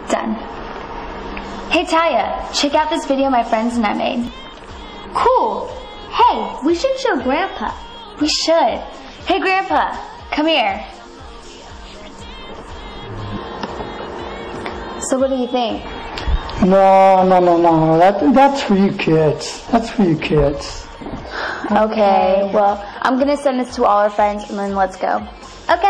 Done. Hey Taya, check out this video my friends and I made. Cool. Hey, we should show Grandpa. We should. Hey Grandpa, come here. So what do you think? No. That's for you kids. That's for you kids. Okay, well, I'm gonna send this to all our friends and then let's go. Okay.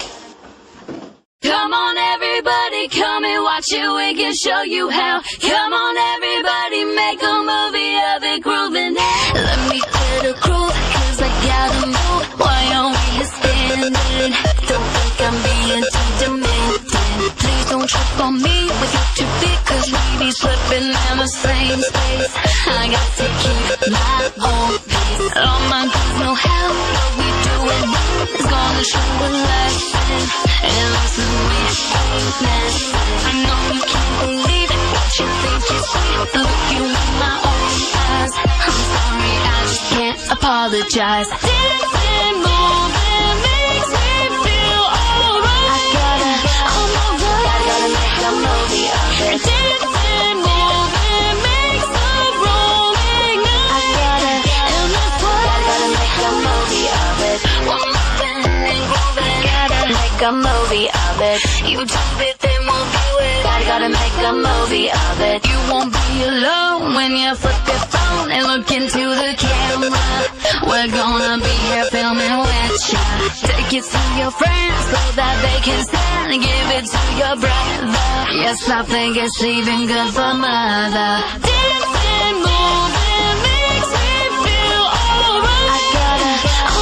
Come on everybody, come and watch it, we can show you how. Come on everybody, make a movie of it, grooving. Let me clear the groove, cause I gotta move. Why aren't we here standing? Don't think I'm being too demanding. Please don't trip on me with you too big, cause we be slipping in the same space. I got to keep my own pace. All my girls know how what we doing is gonna show a lesson. And listen, we ain't messing. I know you can't believe it, what you think you see. Look you in my own eyes. I'm sorry, I just can't apologize. Dancing, moving, makes me feel alright. I gotta make a movie of it. Dancing, moving, makes the rolling night. And that's what I gotta make a movie of it. One moving and grooving, gotta make a movie of it. YouTube it, then we'll view it. Gotta make a movie of it. You won't be alone when you flip your phone and look into the camera. We're gonna be here filming with ya. Take it to your friends so that they can stand and give it to your brother. Yes, I think it's even good for mother. Dancing, moving, makes me feel alright. I gotta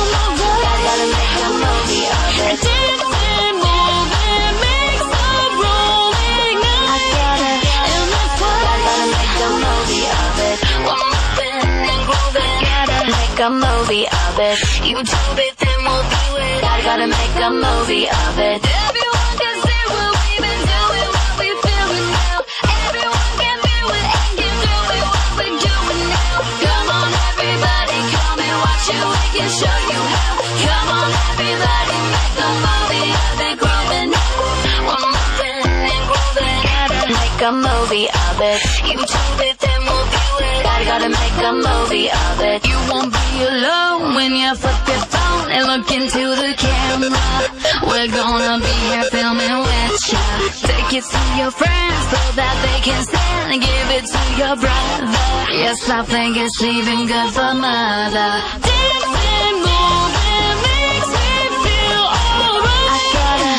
make a movie of it. Dancing, moving, makes the rolling night. And that's what I gotta make a movie of it. One moving and grooving, gotta make a movie of it. YouTube it, then we'll view it. Gotta make a movie of it. Everyone can see what we've been doing, what we feeling now. Everyone can feel it and can do it, what we're doing now. Come on everybody, come and watch it, we can show you how. Come on everybody, make a movie of it, grooving. One moving and grooving, gotta make a movie of it. YouTube it, then we'll view it. Gotta make a movie of it. You won't be alone when you flip your phone and look into the camera. We're gonna be here filming with ya. Take it to your friends so that they can stand and give it to your brother. Yes, I think it's even good for mother. Dancing, moving, makes me feel alright. I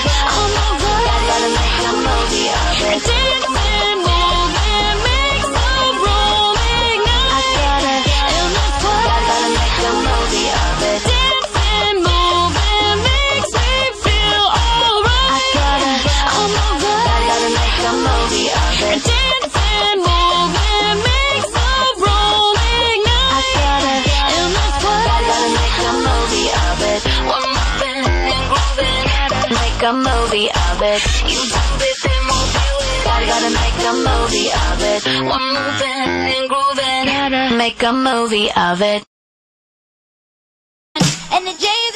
gotta make a movie of it. Dancing, moving, makes the rolling night. And that's what I gotta make a movie of it. Dancing, moving, makes me feel alright. I gotta make a movie of it. Dancing, moving, makes the rolling night. And that's what I gotta make a movie of it. One moving and grooving, gotta make a movie of it. YouTube it, then we'll view it. Gotta make a movie of it. One moving and grooving, gotta make a movie of it. And the J